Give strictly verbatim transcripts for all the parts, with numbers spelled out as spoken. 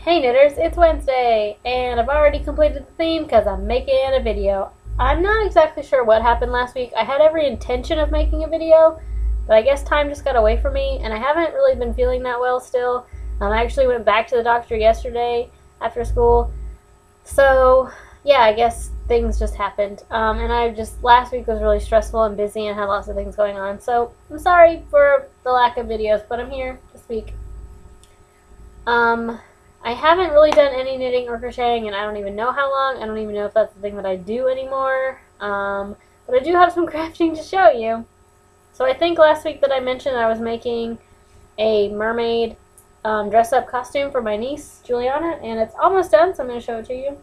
Hey knitters, it's Wednesday, and I've already completed the theme because I'm making a video. I'm not exactly sure what happened last week. I had every intention of making a video, but I guess time just got away from me, and I haven't really been feeling that well still. Um, I actually went back to the doctor yesterday after school, so yeah, I guess things just happened. Um, and I just, last week was really stressful and busy and had lots of things going on, so I'm sorry for the lack of videos, but I'm here this week. Um... I haven't really done any knitting or crocheting, and I don't even know how long. I don't even know if that's the thing that I do anymore. Um, but I do have some crafting to show you. So I think last week that I mentioned I was making a mermaid um, dress-up costume for my niece, Juliana, and it's almost done, so I'm going to show it to you.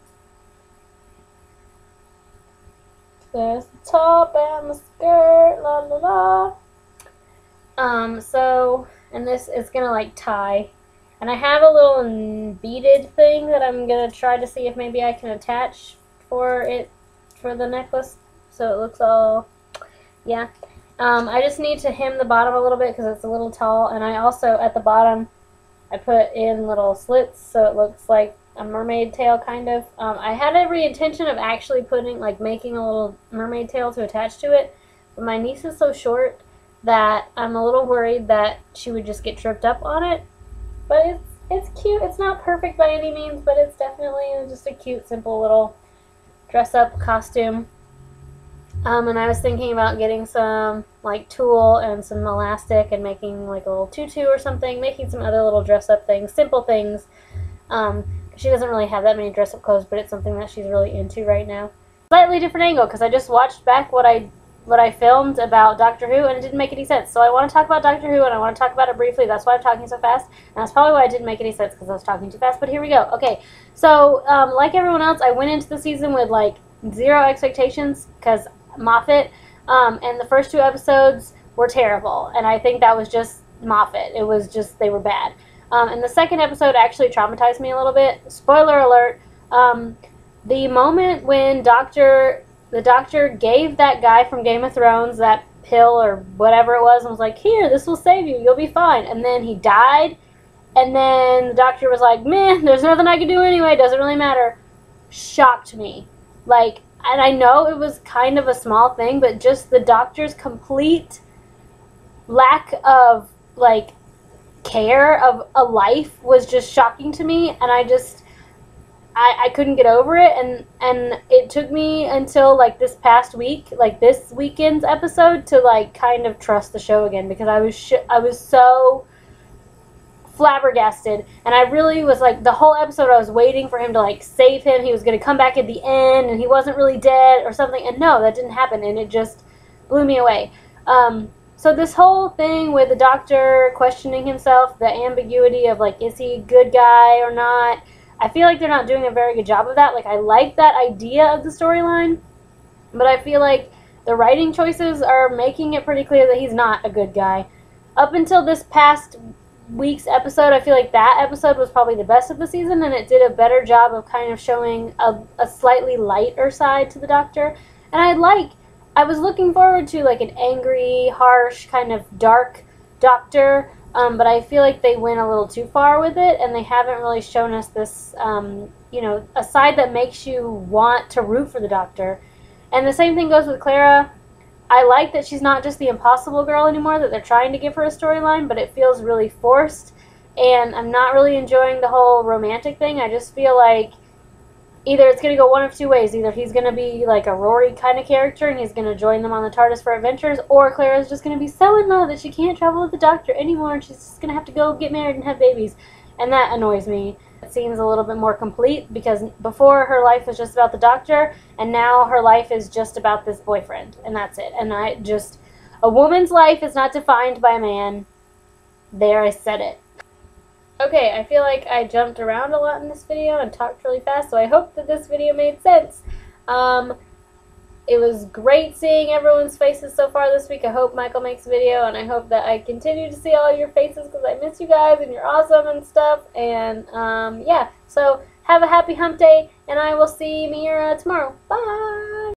There's the top and the skirt, la la la. Um, so, and this is going to, like, tie. And I have a little beaded thing that I'm going to try to see if maybe I can attach for it, for the necklace, so it looks all, yeah. Um, I just need to hem the bottom a little bit because it's a little tall, and I also, at the bottom, I put in little slits so it looks like a mermaid tail, kind of. Um, I had every intention of actually putting, like, making a little mermaid tail to attach to it, but my niece is so short that I'm a little worried that she would just get tripped up on it. But it's, it's cute. It's not perfect by any means, but it's definitely just a cute, simple little dress-up costume. Um, and I was thinking about getting some, like, tulle and some elastic and making, like, a little tutu or something, making some other little dress-up things, simple things. Um, she doesn't really have that many dress-up clothes, but it's something that she's really into right now. Slightly different angle, because I just watched back what I what I filmed about Doctor Who, and it didn't make any sense. So I want to talk about Doctor Who, and I want to talk about it briefly. That's why I'm talking so fast, and that's probably why it didn't make any sense, because I was talking too fast, but here we go. Okay, so um, like everyone else, I went into the season with, like, zero expectations, because Moffat, um, and the first two episodes were terrible, and I think that was just Moffat. It was just, they were bad. Um, and the second episode actually traumatized me a little bit. Spoiler alert, um, the moment when Doctor... The doctor gave that guy from Game of Thrones that pill or whatever it was and was like, here, this will save you, you'll be fine. And then he died, and then the doctor was like, meh, there's nothing I can do anyway, doesn't really matter. Shocked me. Like, and I know it was kind of a small thing, but just the doctor's complete lack of, like, care of a life was just shocking to me, and I just... I, I couldn't get over it, and, and it took me until, like, this past week, like, this weekend's episode, to, like, kind of trust the show again, because I was sh I was so flabbergasted, and I really was, like, the whole episode I was waiting for him to, like, save him, he was going to come back at the end, and he wasn't really dead, or something, and no, that didn't happen, and it just blew me away. Um, so this whole thing with the doctor questioning himself, the ambiguity of, like, is he a good guy or not, I feel like they're not doing a very good job of that. Like, I like that idea of the storyline, but I feel like the writing choices are making it pretty clear that he's not a good guy. Up until this past week's episode, I feel like that episode was probably the best of the season, and it did a better job of kind of showing a, a slightly lighter side to the doctor. And I like, I was looking forward to, like, an angry, harsh, kind of dark doctor. Um, but I feel like they went a little too far with it, and they haven't really shown us this, um, you know, a side that makes you want to root for the doctor. And the same thing goes with Clara. I like that she's not just the impossible girl anymore, that they're trying to give her a storyline, but it feels really forced, and I'm not really enjoying the whole romantic thing. I just feel like either it's going to go one of two ways. Either he's going to be like a Rory kind of character and he's going to join them on the TARDIS for adventures, or Clara's just going to be so in love that she can't travel with the doctor anymore and she's just going to have to go get married and have babies. And that annoys me. It seems a little bit more complete, because before her life was just about the doctor, and now her life is just about this boyfriend, and that's it. And I just, a woman's life is not defined by a man. There, I said it. Okay, I feel like I jumped around a lot in this video and talked really fast, so I hope that this video made sense. Um, it was great seeing everyone's faces so far this week. I hope Michael makes a video, and I hope that I continue to see all your faces, because I miss you guys, and you're awesome and stuff. And, um, yeah, so have a happy hump day, and I will see you here uh, tomorrow. Bye!